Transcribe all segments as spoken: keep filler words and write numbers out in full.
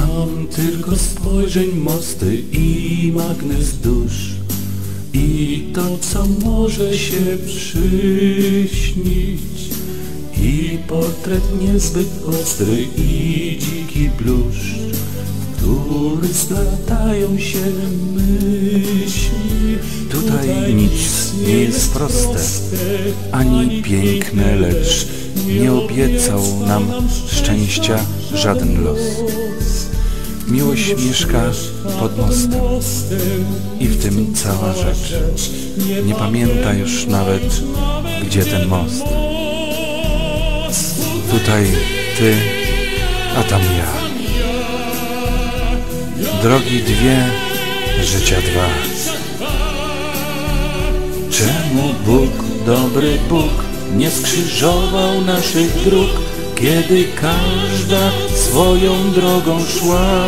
Znam tylko spojrzeń mosty i magnes dusz i to, co może się przyśnić, i portret niezbyt ostry i dziki bluszcz, w który splatają się myśli. Tutaj nic nie jest proste, ani piękne, lecz nie obiecał nam szczęścia żaden los. Miłość mieszka pod mostem i w tym cała rzecz. Nie pamięta już nawet, gdzie ten most. Tutaj ty, a tam ja. Drogi dwie, życia dwa. Czemu Bóg, dobry Bóg, nie skrzyżował naszych dróg, kiedy każda swoją drogą szła?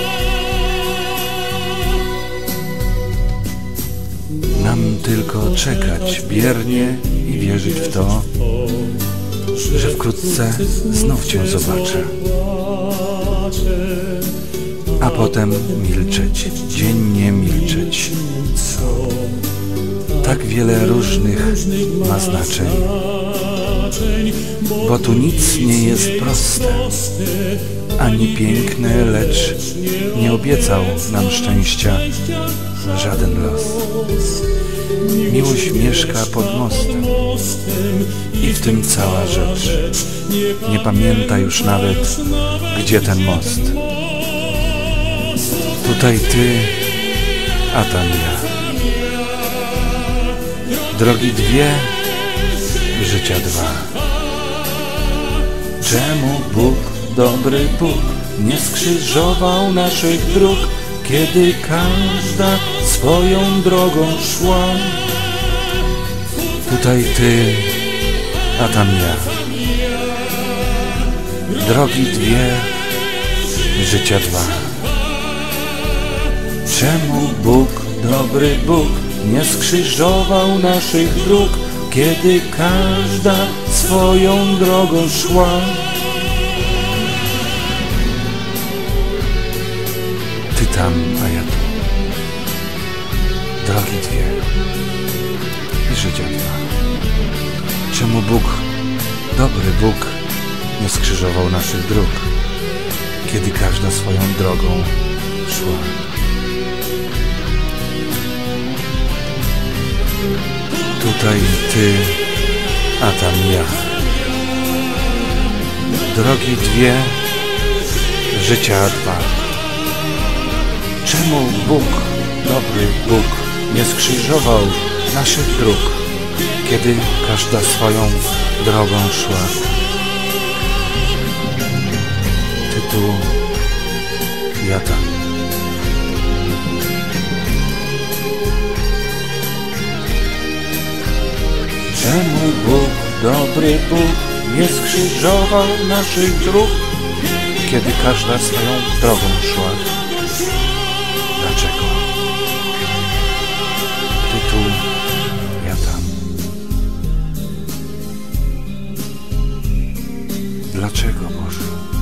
Nam tylko czekać biernie i wierzyć w to, że wkrótce znów Cię zobaczę, a potem milczeć, dziennie milczeć. Tak wiele różnych ma znaczeń, bo tu nic nie jest proste, ani piękne, lecz nie obiecał nam szczęścia żaden los. Miłość mieszka pod mostem i w tym cała rzecz. Nie pamięta już nawet, gdzie ten most. Tutaj ty, a tam ja. Drogi dwie, życia dwa. Czemu Bóg, dobry Bóg, nie skrzyżował naszych dróg, kiedy każda swoją drogą szła? Tutaj ty, a tam ja. Drogi dwie, życia dwa. Czemu Bóg, dobry Bóg, nie skrzyżował naszych dróg, kiedy każda swoją drogą szła? Ty tam, a ja tu. Drogi dwie i życia dwa. Czemu Bóg, dobry Bóg, nie skrzyżował naszych dróg, kiedy każda swoją drogą szła? Tutaj ty, a tam ja. Drogi dwie, życia dwa. Czemu Bóg, dobry Bóg, nie skrzyżował naszych dróg, kiedy każda swoją drogą szła? Ty tu, ja tam. Czemu Bóg, dobry Bóg, nie skrzyżował naszych dróg, kiedy każda swoją drogą szła? Dlaczego? Ty tu, ja tam. Dlaczego, Boże?